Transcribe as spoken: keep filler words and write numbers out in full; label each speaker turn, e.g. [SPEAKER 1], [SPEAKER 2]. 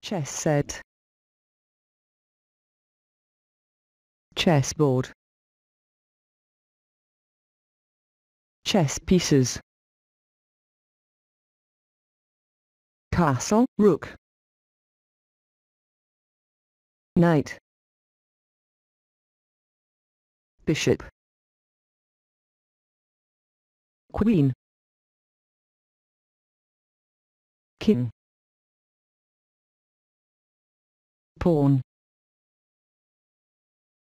[SPEAKER 1] Chess set. Chessboard. Chess pieces. Castle, rook. Knight. Bishop. Queen. King. Pawn.